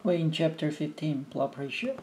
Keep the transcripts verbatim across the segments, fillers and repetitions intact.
We're in chapter fifteen, blood pressure.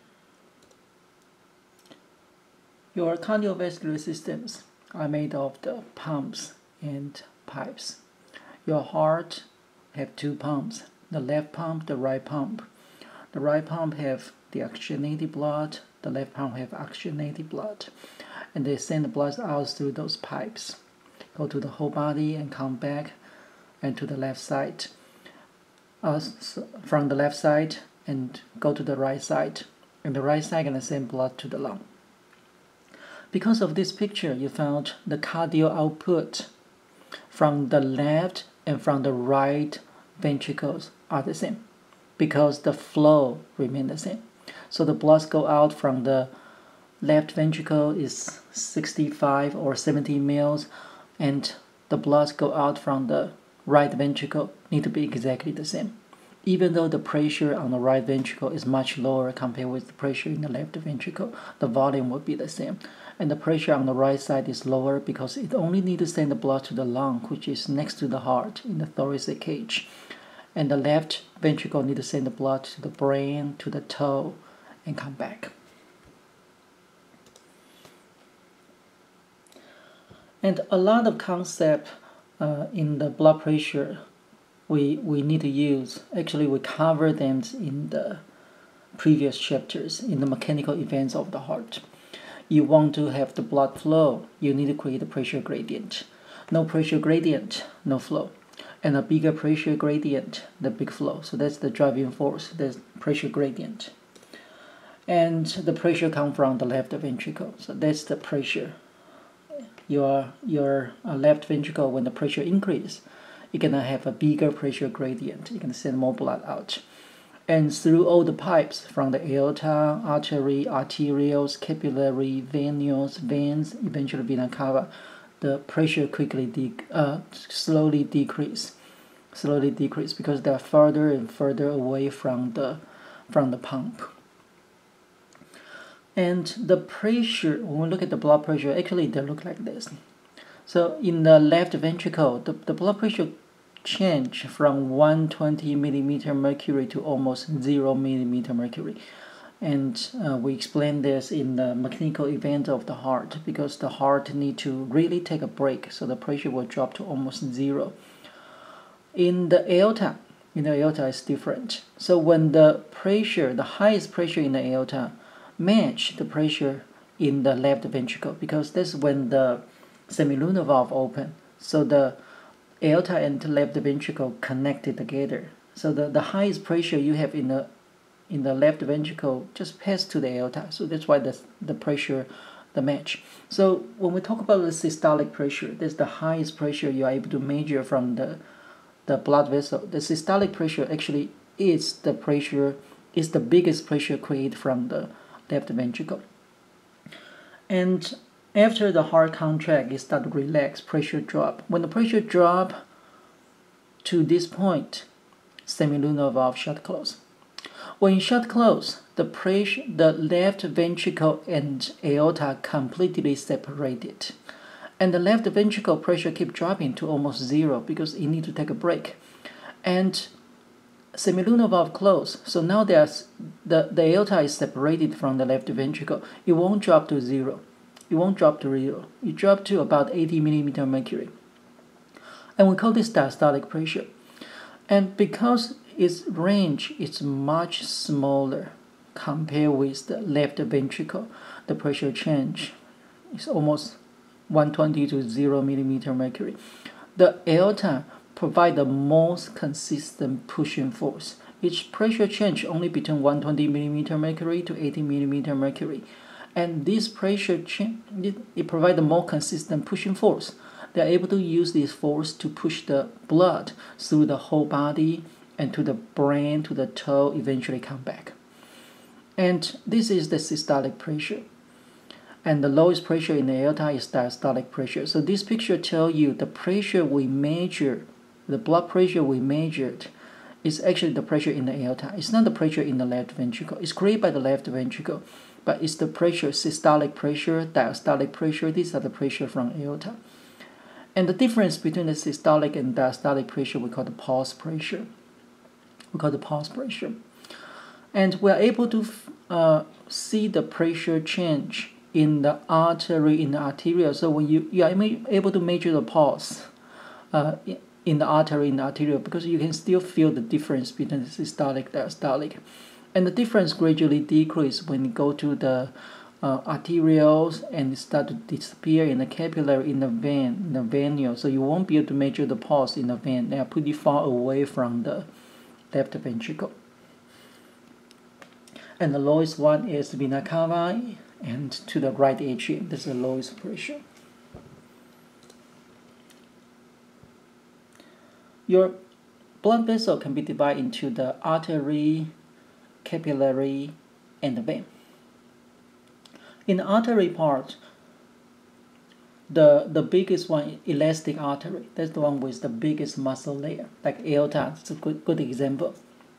Your cardiovascular systems are made of the pumps and pipes. Your heart have two pumps, the left pump, the right pump. The right pump have the oxygenated blood, the left pump have oxygenated blood. And they send the blood out through those pipes, go to the whole body and come back and to the left side. Uh, so from the left side and go to the right side, and the right side gonna send blood to the lung. Because of this picture, you found the cardio output from the left and from the right ventricles are the same, because the flow remain the same. So the blood go out from the left ventricle is sixty-five or seventy mils, and the blood go out from the right ventricle need to be exactly the same, even though the pressure on the right ventricle is much lower compared with the pressure in the left ventricle. The volume will be the same, and the pressure on the right side is lower because it only needs to send the blood to the lung, which is next to the heart in the thoracic cage, and the left ventricle needs to send the blood to the brain, to the toe, and come back. And a lot of concepts uh, in the blood pressure we, we need to use. Actually, we cover them in the previous chapters in the mechanical events of the heart. You want to have the blood flow, you need to create a pressure gradient. No pressure gradient, no flow. And a bigger pressure gradient, the big flow. So that's the driving force, that's pressure gradient. And the pressure comes from the left ventricle. So that's the pressure. Your, your uh, left ventricle, when the pressure increases, you're going to have a bigger pressure gradient. You're going to send more blood out. And through all the pipes, from the aorta, artery, arterioles, capillary, venous, veins, eventually vena cava, the pressure quickly, de uh, slowly decrease, slowly decrease because they're further and further away from the, from the pump. And the pressure, when we look at the blood pressure, actually they look like this. So in the left ventricle, the, the blood pressure change from one hundred twenty millimeter mercury to almost zero millimeter mercury. And uh, we explained this in the mechanical event of the heart, because the heart need to really take a break, so the pressure will drop to almost zero. In the aorta, in the aorta is different. So when the pressure, the highest pressure in the aorta, match the pressure in the left ventricle, because that's when the semilunar valve open. So the aorta and the left ventricle connected together. So the, the highest pressure you have in the in the left ventricle just pass to the aorta. So that's why the, the pressure, the match. So when we talk about the systolic pressure, that's the highest pressure you are able to measure from the, the blood vessel. The systolic pressure actually is the pressure, is the biggest pressure created from the left ventricle. And after the heart contract, it starts to relax, pressure drop. When the pressure drop to this point, semilunar valve shut close. When it shut close, the pressure, the left ventricle and aorta completely separated. And the left ventricle pressure keep dropping to almost zero because it needs to take a break. And semilunar valve closed, so now there's the, the aorta is separated from the left ventricle. It won't drop to zero. It won't drop to zero. It dropped to about eighty millimeter mercury. And we call this diastolic pressure. And because its range is much smaller compared with the left ventricle, the pressure change is almost one hundred twenty to zero millimeter mercury. The aorta provide the most consistent pushing force. Each pressure change only between one hundred twenty millimeter mercury to eighty millimeter mercury. And this pressure change, it, it provides the more consistent pushing force. They are able to use this force to push the blood through the whole body and to the brain, to the toe, eventually come back. And this is the systolic pressure. And the lowest pressure in the aorta is diastolic pressure. So this picture tells you the pressure we measure, the blood pressure we measured, is actually the pressure in the aorta. It's not the pressure in the left ventricle. It's created by the left ventricle, but it's the pressure, systolic pressure, diastolic pressure. These are the pressure from aorta. And the difference between the systolic and diastolic pressure we call the pulse pressure. We call the pulse pressure. And we're able to uh, see the pressure change in the artery, in the arterial. So when you, you are able to measure the pulse uh, in the artery, in the arterial, because you can still feel the difference between the systolic and diastolic. And the difference gradually decreases when you go to the uh, arterioles and start to disappear in the capillary, in the vein, in the venule. So you won't be able to measure the pulse in the vein. They are pretty far away from the left ventricle. And the lowest one is vena cava, and to the right atrium. This is the lowest pressure. Your blood vessel can be divided into the artery, capillary, and the vein. In the artery part, the, the biggest one, elastic artery, that's the one with the biggest muscle layer, like aorta. It's a good, good example.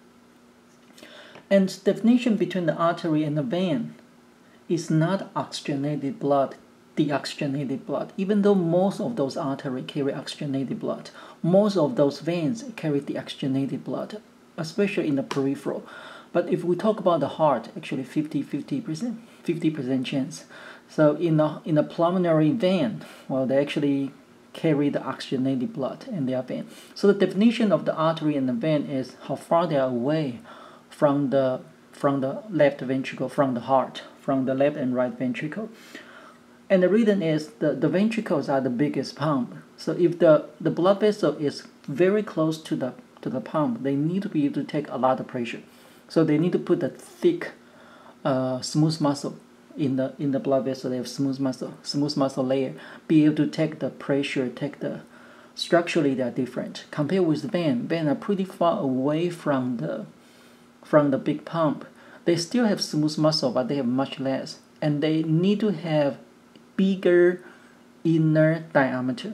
And definition between the artery and the vein is not oxygenated blood, deoxygenated blood. Even though most of those arteries carry oxygenated blood, most of those veins carry deoxygenated blood, especially in the peripheral. But if we talk about the heart, actually fifty fifty percent, fifty percent chance. So in the, in the pulmonary vein, well, they actually carry the oxygenated blood in their vein. So the definition of the artery and the vein is how far they are away from the from the left ventricle, from the heart, from the left and right ventricle. And the reason is the, the ventricles are the biggest pump. So if the, the blood vessel is very close to the to the pump, they need to be able to take a lot of pressure. So they need to put a thick, uh, smooth muscle in the in the blood vessel. They have smooth muscle, smooth muscle layer, be able to take the pressure, take the structurally they are different. Compared with the vein, vein are pretty far away from the from the big pump. They still have smooth muscle, but they have much less, and they need to have bigger inner diameter.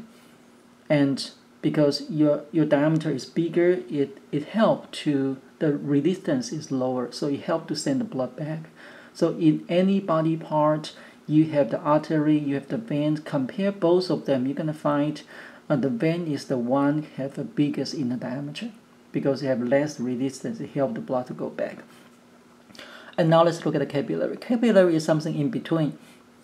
And because your your diameter is bigger, it it helps to the resistance is lower, so it helps to send the blood back. So in any body part, you have the artery, you have the vein. Compare both of them, you're gonna find uh, the vein is the one have the biggest inner diameter, because they have less resistance. It helps the blood to go back. And now let's look at the capillary. Capillary is something in between.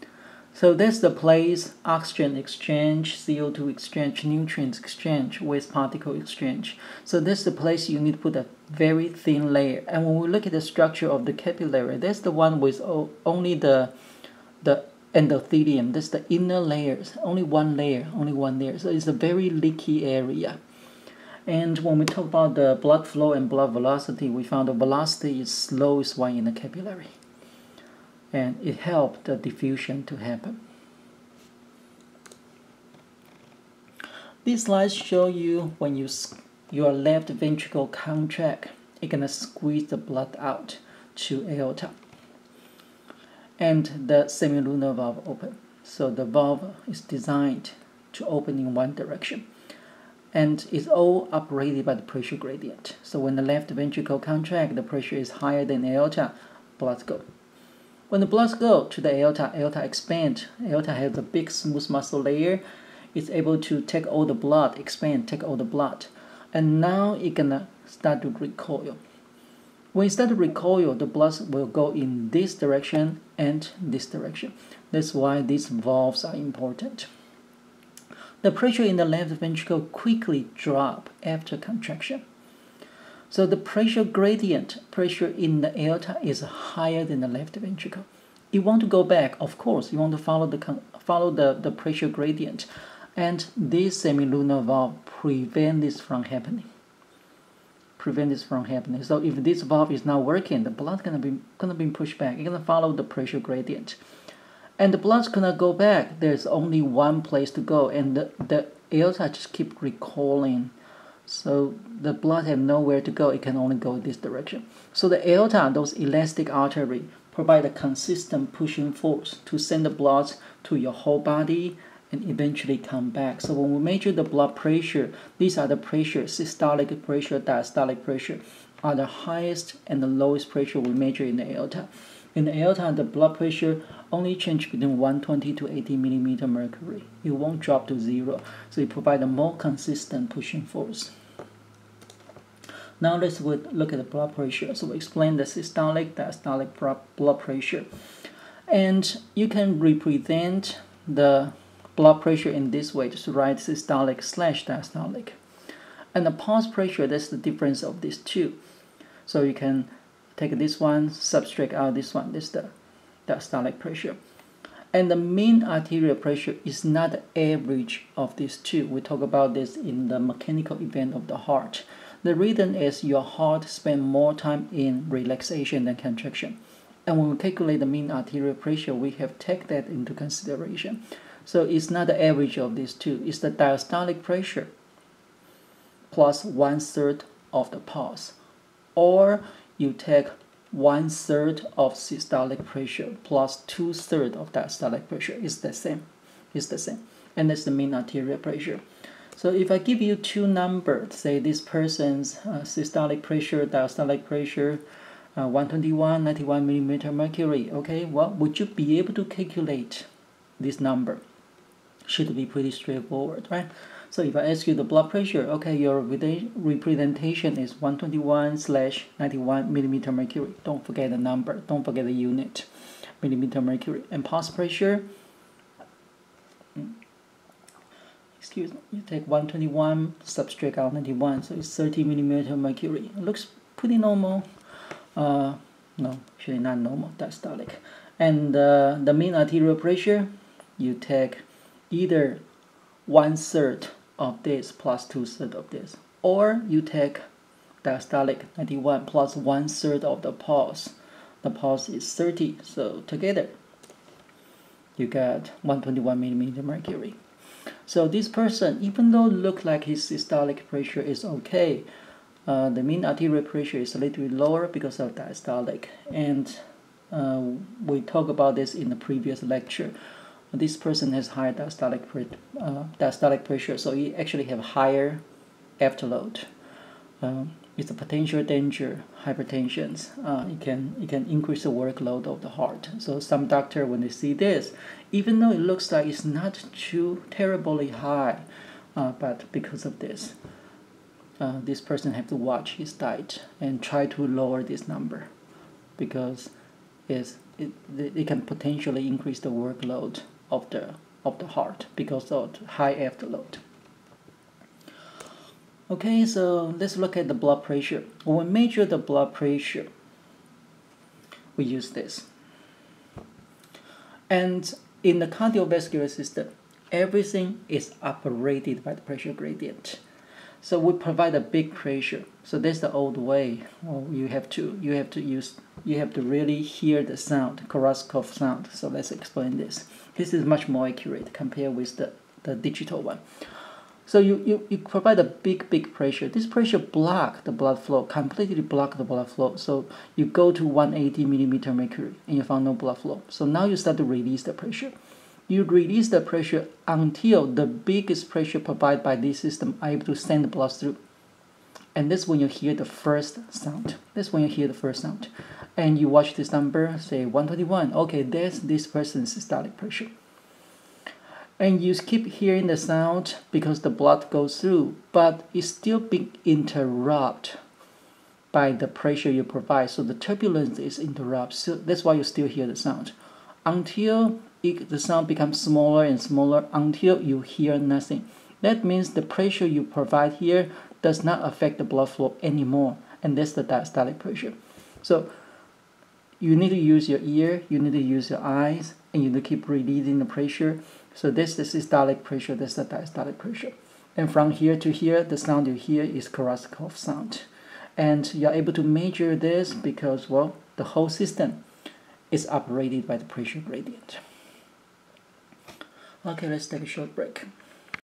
So that's the place oxygen exchange, C O two exchange, nutrients exchange, waste particle exchange. So that's the place you need to put a very thin layer. And when we look at the structure of the capillary, that's the one with only the, the endothelium. That's the inner layers, only one layer, only one layer. So it's a very leaky area. And when we talk about the blood flow and blood velocity, we found the velocity is slowest one in the capillary. And it helped the diffusion to happen. These slides show you when you your left ventricle contract, it's gonna squeeze the blood out to aorta. And the semilunar valve open. So the valve is designed to open in one direction. And it's all operated by the pressure gradient. So when the left ventricle contract, the pressure is higher than aorta, blood go. When the blood go to the aorta, aorta expand. Aorta has a big smooth muscle layer. It's able to take all the blood, expand, take all the blood. And now it's gonna start to recoil. When it start to recoil, the blood will go in this direction and this direction. That's why these valves are important. The pressure in the left ventricle quickly drop after contraction. So the pressure gradient, pressure in the aorta is higher than the left ventricle. You want to go back, of course, you want to follow the follow the, the pressure gradient. And this semilunar valve prevent this from happening. Prevent this from happening. So if this valve is not working, the blood gonna be gonna be pushed back. It's gonna follow the pressure gradient. And the blood's gonna go back. There's only one place to go, and the, the aorta just keep recoiling. So the blood have nowhere to go. It can only go this direction. So the aorta, those elastic artery, provide a consistent pushing force to send the blood to your whole body and eventually come back. So when we measure the blood pressure, these are the pressure, systolic pressure, diastolic pressure, are the highest and the lowest pressure we measure in the aorta. In the aorta, the blood pressure only change between one twenty to eighty millimeter mercury. It won't drop to zero. So it provides a more consistent pushing force. Now let's look at the blood pressure. So we explain the systolic, diastolic blood pressure. And you can represent the blood pressure in this way. Just write systolic slash diastolic. And the pulse pressure, that's the difference of these two. So you can take this one, subtract out this one. This is the diastolic pressure. And the mean arterial pressure is not the average of these two. We talk about this in the mechanical event of the heart. The reason is your heart spends more time in relaxation than contraction. And when we calculate the mean arterial pressure, we have taken that into consideration. So it's not the average of these two. It's the diastolic pressure plus one-third of the pulse. Or you take one-third of systolic pressure plus two-thirds of diastolic pressure. It's the same. It's the same. And that's the mean arterial pressure. So if I give you two numbers, say this person's uh, systolic pressure, diastolic pressure, uh, one twenty-one, ninety-one millimeter mercury, okay, well, would you be able to calculate this number? Should be pretty straightforward, right? So if I ask you the blood pressure, okay, your representation is one twenty-one slash ninety-one millimeter mercury. Don't forget the number. Don't forget the unit, millimeter mercury. And pulse pressure, excuse me, you take one twenty-one, subtract out ninety-one, so it's thirty millimeter mercury. It looks pretty normal. Uh, no, actually not normal, diastolic. And uh, the mean arterial pressure, you take either one-third of this plus two-thirds of this, or you take diastolic ninety-one plus one-third of the pulse. The pulse is thirty, so together you got one twenty-one millimeter mercury. So this person, even though look like his systolic pressure is okay, uh, the mean arterial pressure is a little bit lower because of diastolic. And uh, we talked about this in the previous lecture. This person has higher diastolic, uh, diastolic pressure, so he actually have higher afterload. Um, it's a potential danger, hypertension. Uh, it can it can increase the workload of the heart. So some doctor, when they see this, even though it looks like it's not too terribly high, uh, but because of this, uh, this person have to watch his diet and try to lower this number, because it's, it it can potentially increase the workload of the of the heart because of high afterload. Okay, so let's look at the blood pressure. When we measure the blood pressure, we use this. And in the cardiovascular system, everything is operated by the pressure gradient. So we provide a big pressure. So that's the old way. Well, you have to you have to use you have to really hear the sound, Korsakoff sound. So let's explain this. This is much more accurate compared with the, the digital one. So you, you, you provide a big, big pressure. This pressure block the blood flow, completely block the blood flow. So you go to one eighty millimeter mercury and you found no blood flow. So now you start to release the pressure. You release the pressure until the biggest pressure provided by this system are able to send the blood through. And that's when you hear the first sound. That's when you hear the first sound. And you watch this number, say one twenty-one. Okay, that's this person's systolic pressure. And you keep hearing the sound because the blood goes through, but it's still being interrupted by the pressure you provide. So the turbulence is interrupted. So that's why you still hear the sound. Until it, the sound becomes smaller and smaller, until you hear nothing. That means the pressure you provide here does not affect the blood flow anymore. And that's the diastolic pressure. So you need to use your ear, you need to use your eyes, and you need to keep releasing the pressure. So this is systolic pressure, this is the diastolic pressure. And from here to here, the sound you hear is Korsakoff sound. And you're able to measure this because, well, the whole system is operated by the pressure gradient. Okay, let's take a short break.